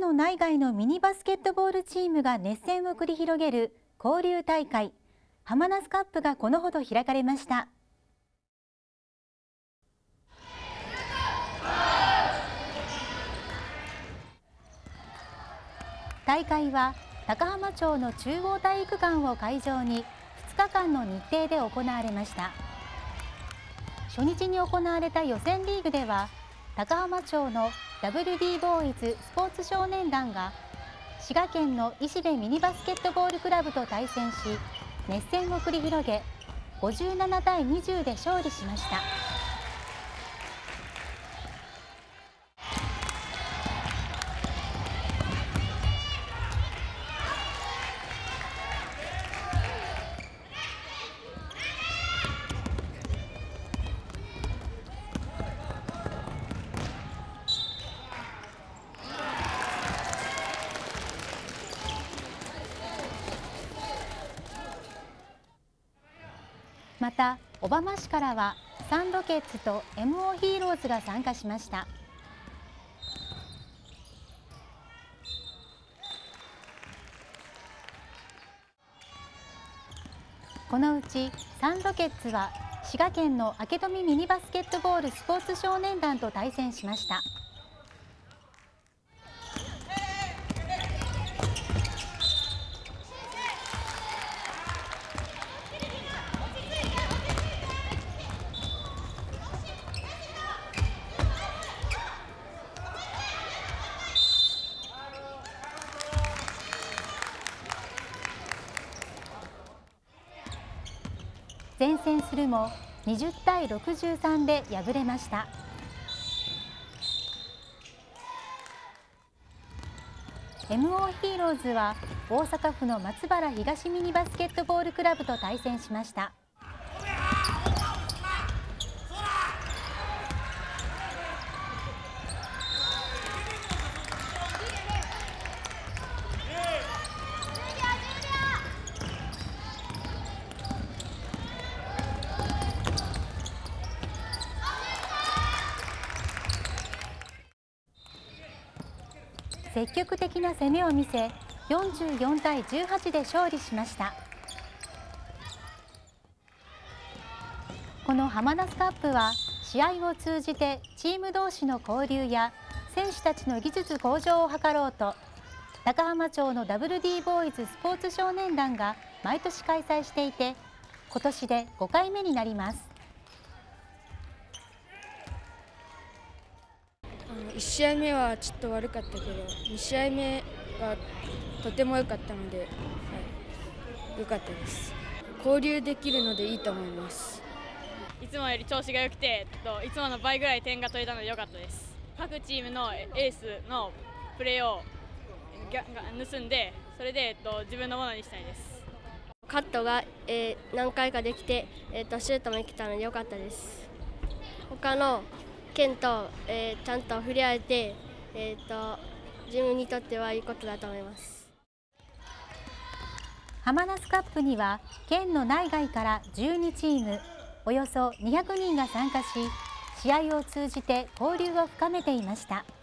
の内外のミニバスケットボールチームが熱戦を繰り広げる交流大会ハマナスカップがこのほど開かれました。大会は高浜町の中央体育館を会場に2日間の日程で行われました。初日に行われた予選リーグでは高浜町の WD ボーイズスポーツ少年団が滋賀県の石部ミニバスケットボールクラブと対戦し熱戦を繰り広げ57対20で勝利しました。また小浜市からはサンロケッツと MO ヒーローズが参加しました。このうちサンロケッツは滋賀県の明富ミニバスケットボールスポーツ少年団と対戦しました。善戦するも20対63で敗れました。MO ヒーローズは大阪府の松原東ミニバスケットボールクラブと対戦しました。積極的な攻めを見せ44対18で勝利しました。このハマナスカップは試合を通じてチーム同士の交流や選手たちの技術向上を図ろうと高浜町の WD ボーイズスポーツ少年団が毎年開催していて今年で5回目になります。 1試合目はちょっと悪かったけど2試合目がとても良かったので、良かったです。交流できるのでいいと思います。 いつもより調子が良くていつもの倍ぐらい点が取れたので良かったです。各チームのエースのプレーを盗んでそれで自分のものにしたいです。 カットが、何回かできて、シュートもいけたので良かったです。他の県と、ちゃんと触れ合えて、自分にとってはいいことだと思います。 ハマナスカップには県の内外から12チームおよそ200人が参加し試合を通じて交流を深めていました。